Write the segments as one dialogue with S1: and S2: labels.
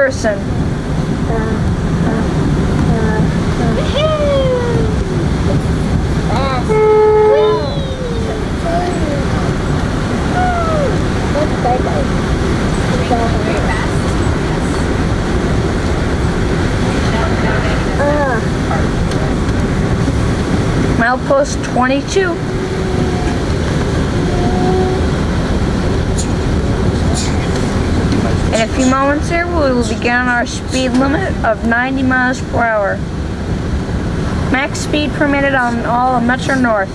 S1: person. Milepost 22. In a few moments here, we will begin our speed limit of 90 miles per hour. Max speed permitted on all of Metro North.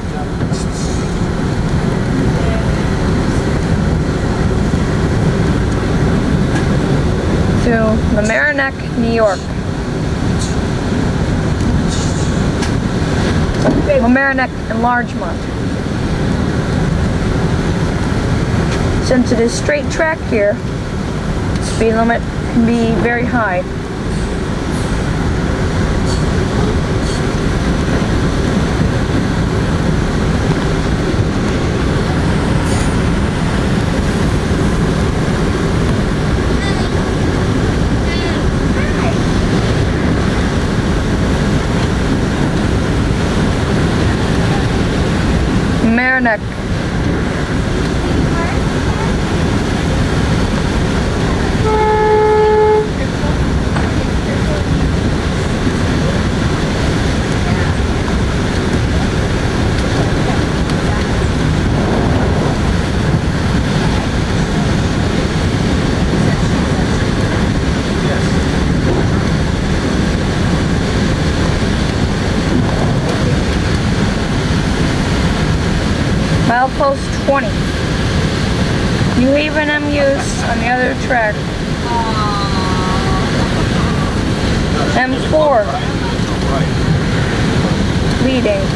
S1: To Mamaroneck, New York. Mamaroneck and Larchmont. Since it is straight track here, speed limit can be very high. Mamaroneck. Milepost 20. New Haven MU's on the other track. M4 leading.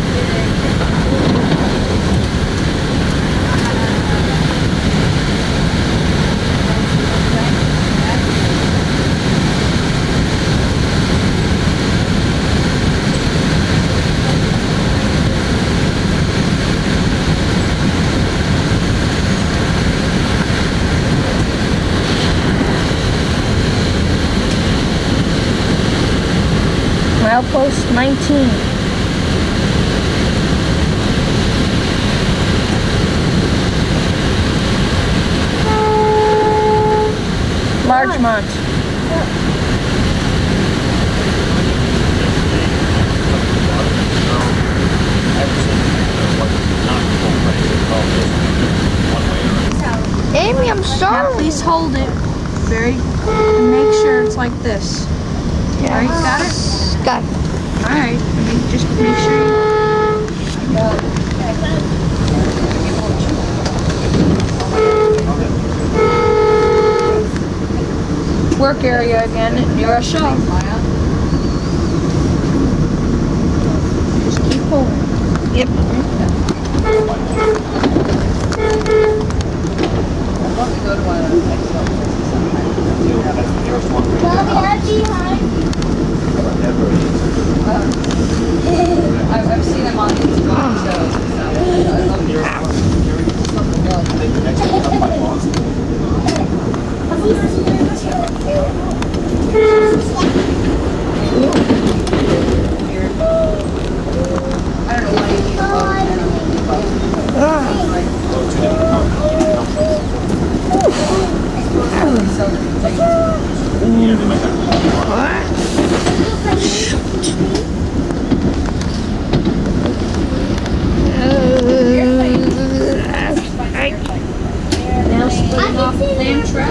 S1: Milepost 19. Larchmont.
S2: Amy, I'm sorry.
S1: Now please hold it very and make sure it's like this.
S2: Yeah.
S1: Alright, got it?
S2: Got it.
S1: Alright, just make sure you... Work area again at Rochelle. Just keep holding. Yep.
S3: I've seen them on Instagram, so I love I don't know why you need a Now splitting off Amtrak.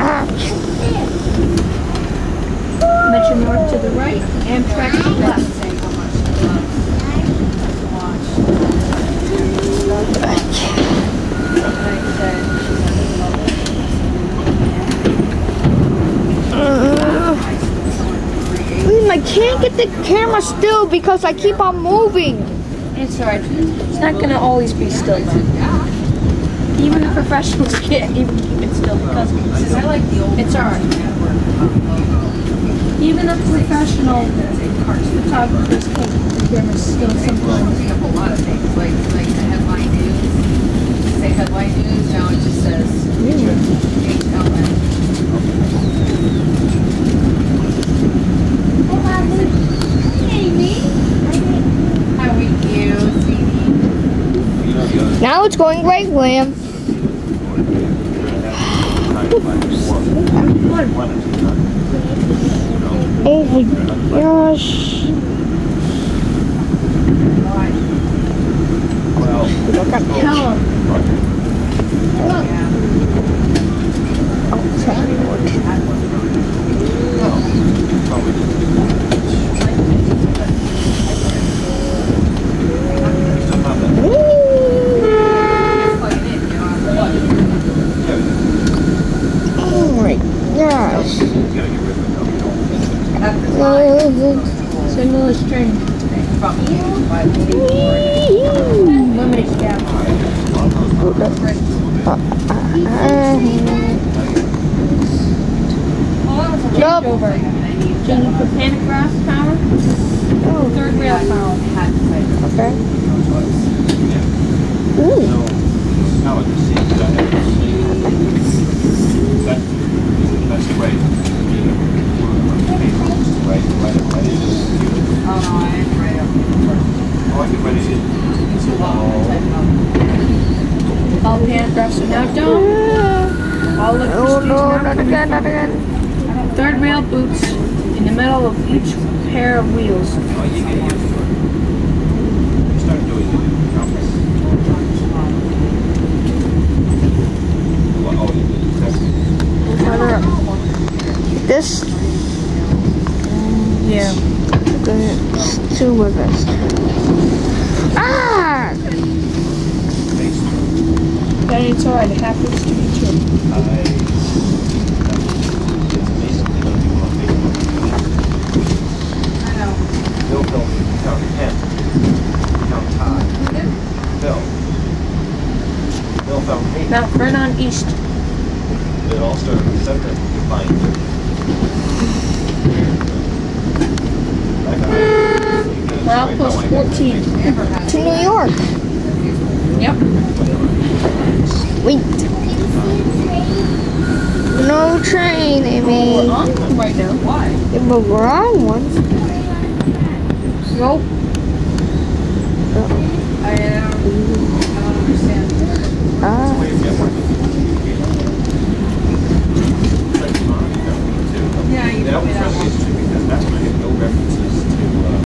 S3: Metro North to the right, Amtrak to the left.
S2: I can't get the camera still because I keep on moving.
S1: It's alright. It's not going to always be still. Even the professionals can't even keep it still because it's alright. Even the professional photographers can't keep the camera still sometimes.
S3: A lot of things, like the headline news. Say headline news, now it just says HLN.
S2: it's going great, William. Oh my gosh. Look at Pelham. Oh my gosh.
S1: Single string. Limited cap.
S2: Nope.
S1: Over. Genie for pantograph power. Oh, third rail power.
S2: Okay. Ooh.
S4: That's great.
S1: All pantographs are now done. All
S2: Oh
S1: electricity
S2: no,
S1: is now
S2: not
S1: coming
S2: again, not
S1: from
S2: again.
S1: third rail boots in the middle of each pair of wheels.
S4: Start doing it.
S2: Further up. This?
S1: Yeah.
S2: Two with us. Ah!
S1: That it's alright, it happens to me too.
S4: Bill told me to count 10. Count Todd. Bill. Bill found 8.
S1: Now, Vernon East.
S4: It all started with 7 to find 30.
S1: Mile plus 14.
S2: To New York.
S1: Yep.
S2: Wait. No train,
S1: We're
S2: Amy.
S1: on one right now. Why?
S2: Yeah, but we're on one.
S1: Nope.
S3: I don't understand.
S2: Ah.
S3: Yeah, you told me that one.